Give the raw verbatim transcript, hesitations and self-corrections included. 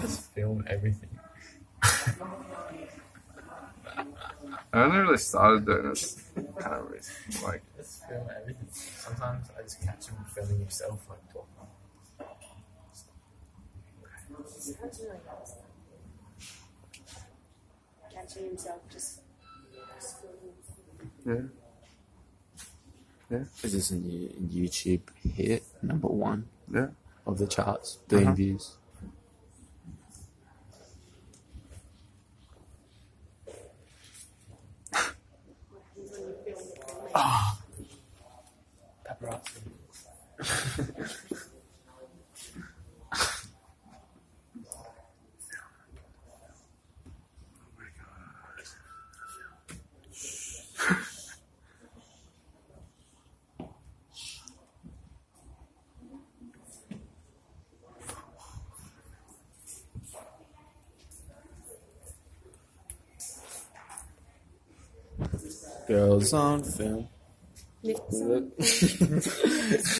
just film everything. I only really started doing this kind of recently, like Just film everything. Sometimes I just catch him filming himself, like talking. Catching himself just, just yeah, yeah, Is this a new YouTube hit, number one yeah. of the charts, billion Uh-huh. views? Paparazzi. Girls on film. Nixon.